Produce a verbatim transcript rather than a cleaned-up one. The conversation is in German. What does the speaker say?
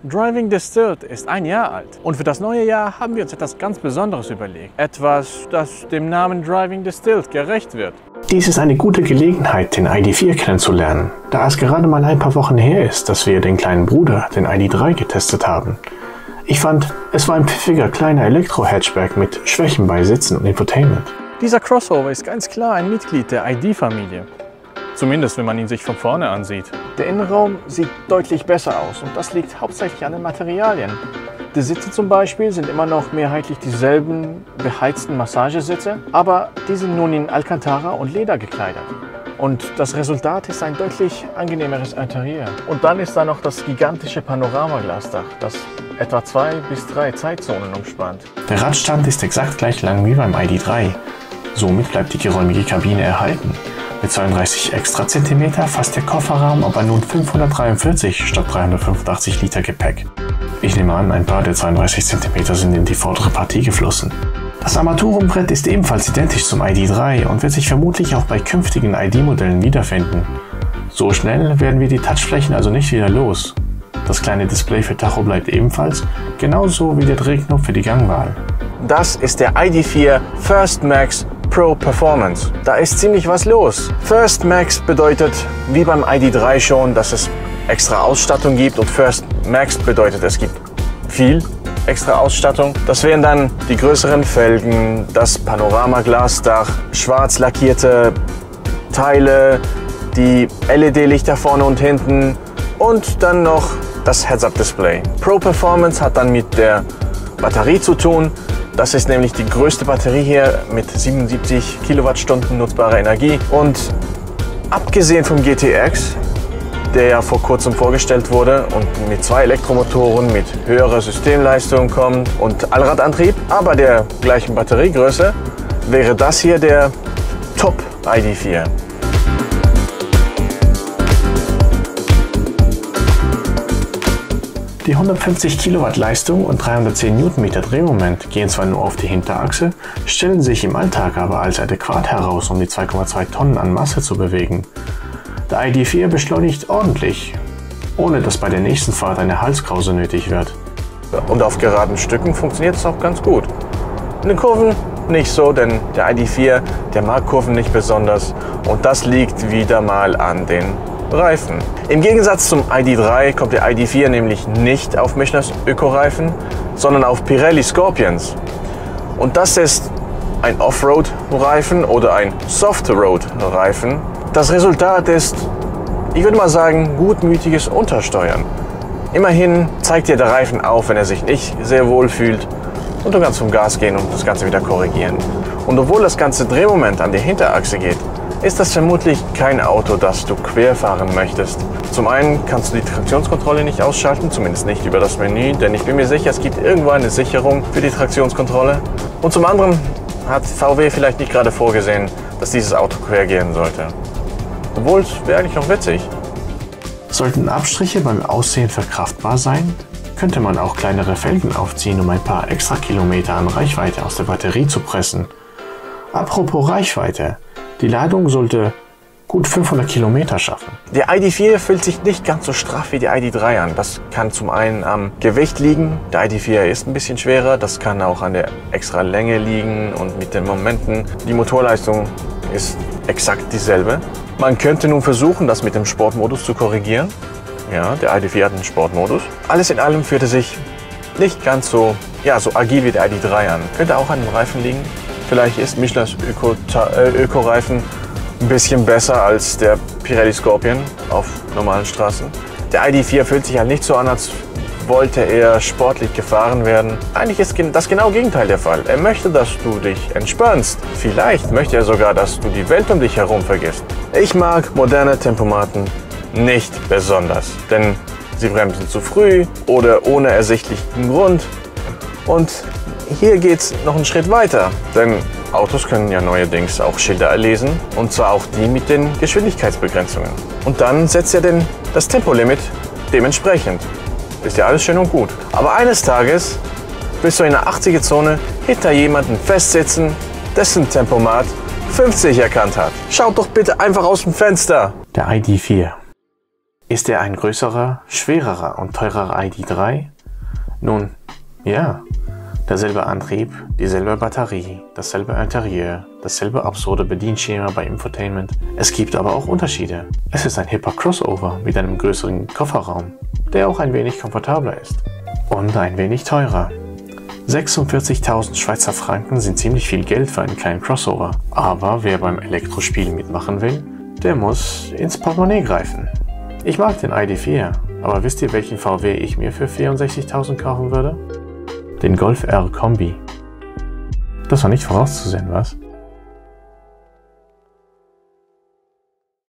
Driving Distilled ist ein Jahr alt und für das neue Jahr haben wir uns etwas ganz Besonderes überlegt. Etwas, das dem Namen Driving Distilled gerecht wird. Dies ist eine gute Gelegenheit, den I D vier kennenzulernen, da es gerade mal ein paar Wochen her ist, dass wir den kleinen Bruder, den I D drei, getestet haben. Ich fand, es war ein pfiffiger kleiner Elektro-Hatchback mit Schwächen bei Sitzen und Infotainment. Dieser Crossover ist ganz klar ein Mitglied der I D-Familie. Zumindest, wenn man ihn sich von vorne ansieht. Der Innenraum sieht deutlich besser aus und das liegt hauptsächlich an den Materialien. Die Sitze zum Beispiel sind immer noch mehrheitlich dieselben beheizten Massagesitze, aber die sind nun in Alcantara und Leder gekleidet. Und das Resultat ist ein deutlich angenehmeres Interieur. Und dann ist da noch das gigantische Panoramaglasdach, das etwa zwei bis drei Zeitzonen umspannt. Der Radstand ist exakt gleich lang wie beim I D drei. Somit bleibt die geräumige Kabine erhalten. Mit zweiunddreißig extra Zentimeter fasst der Kofferraum aber nun fünfhundertdreiundvierzig statt dreihundertfünfundachtzig Liter Gepäck. Ich nehme an, ein paar der zweiunddreißig Zentimeter sind in die vordere Partie geflossen. Das Armaturenbrett ist ebenfalls identisch zum I D drei und wird sich vermutlich auch bei künftigen I D-Modellen wiederfinden. So schnell werden wir die Touchflächen also nicht wieder los. Das kleine Display für Tacho bleibt ebenfalls, genauso wie der Drehknopf für die Gangwahl. Das ist der I D vier First Max Pro Performance. Da ist ziemlich was los. First Max bedeutet, wie beim I D drei schon, dass es extra Ausstattung gibt und First Max bedeutet, es gibt viel extra Ausstattung. Das wären dann die größeren Felgen, das Panoramaglasdach, schwarz lackierte Teile, die L E D-Lichter vorne und hinten und dann noch das Heads-Up-Display. Pro Performance hat dann mit der Batterie zu tun. Das ist nämlich die größte Batterie hier mit siebenundsiebzig Kilowattstunden nutzbarer Energie. Und abgesehen vom G T X, der ja vor kurzem vorgestellt wurde und mit zwei Elektromotoren mit höherer Systemleistung kommt und Allradantrieb, aber der gleichen Batteriegröße, wäre das hier der Top I D vier. Die hundertfünfzig Kilowatt Leistung und dreihundertzehn Newtonmeter Drehmoment gehen zwar nur auf die Hinterachse, stellen sich im Alltag aber als adäquat heraus, um die zwei Komma zwei Tonnen an Masse zu bewegen. Der I D vier beschleunigt ordentlich, ohne dass bei der nächsten Fahrt eine Halskrause nötig wird. Und auf geraden Stücken funktioniert es auch ganz gut. In den Kurven nicht so, denn der I D vier, der mag Kurven nicht besonders und das liegt wieder mal an den Reifen. Im Gegensatz zum I D drei kommt der I D vier nämlich nicht auf Michelin's Öko-Reifen, sondern auf Pirelli Scorpions. Und das ist ein Offroad-Reifen oder ein Soft-Road-Reifen. Das Resultat ist, ich würde mal sagen, gutmütiges Untersteuern. Immerhin zeigt dir der Reifen auf, wenn er sich nicht sehr wohl fühlt und du kannst vom Gas gehen und das Ganze wieder korrigieren. Und obwohl das ganze Drehmoment an die Hinterachse geht, ist das vermutlich kein Auto, das du quer fahren möchtest. Zum einen kannst du die Traktionskontrolle nicht ausschalten, zumindest nicht über das Menü, denn ich bin mir sicher, es gibt irgendwo eine Sicherung für die Traktionskontrolle. Und zum anderen hat V W vielleicht nicht gerade vorgesehen, dass dieses Auto quer gehen sollte. Obwohl, es wäre eigentlich noch witzig. Sollten Abstriche beim Aussehen verkraftbar sein, könnte man auch kleinere Felgen aufziehen, um ein paar extra Kilometer an Reichweite aus der Batterie zu pressen. Apropos Reichweite. Die Ladung sollte gut fünfhundert Kilometer schaffen. Der I D vier fühlt sich nicht ganz so straff wie der I D drei an. Das kann zum einen am Gewicht liegen. Der I D vier ist ein bisschen schwerer. Das kann auch an der extra Länge liegen und mit den Momenten. Die Motorleistung ist exakt dieselbe. Man könnte nun versuchen, das mit dem Sportmodus zu korrigieren. Ja, der I D vier hat einen Sportmodus. Alles in allem fühlte sich nicht ganz so, ja, so agil wie der I D drei an. Könnte auch an den Reifen liegen. Vielleicht ist Michelin's Öko-Reifen ein bisschen besser als der Pirelli Scorpion auf normalen Straßen. Der I D vier fühlt sich halt nicht so an, als wollte er sportlich gefahren werden. Eigentlich ist das genaue Gegenteil der Fall. Er möchte, dass du dich entspannst. Vielleicht möchte er sogar, dass du die Welt um dich herum vergisst. Ich mag moderne Tempomaten nicht besonders, denn sie bremsen zu früh oder ohne ersichtlichen Grund. Und hier geht es noch einen Schritt weiter, denn Autos können ja neuerdings auch Schilder erlesen, und zwar auch die mit den Geschwindigkeitsbegrenzungen. Und dann setzt er denn das Tempolimit dementsprechend. Ist ja alles schön und gut. Aber eines Tages wirst du in der achtziger-Zone hinter jemanden festsitzen, dessen Tempomat fünfzig erkannt hat. Schaut doch bitte einfach aus dem Fenster. Der I D vier. Ist er ein größerer, schwererer und teurerer I D drei? Nun, ja. Derselbe Antrieb, dieselbe Batterie, dasselbe Interieur, dasselbe absurde Bedienschema bei Infotainment. Es gibt aber auch Unterschiede. Es ist ein hipper Crossover mit einem größeren Kofferraum, der auch ein wenig komfortabler ist. Und ein wenig teurer. sechsundvierzigtausend Schweizer Franken sind ziemlich viel Geld für einen kleinen Crossover. Aber wer beim Elektrospiel mitmachen will, der muss ins Portemonnaie greifen. Ich mag den I D vier, aber wisst ihr, welchen V W ich mir für vierundsechzigtausend kaufen würde? Den Golf R Kombi. Das war nicht vorauszusehen, was?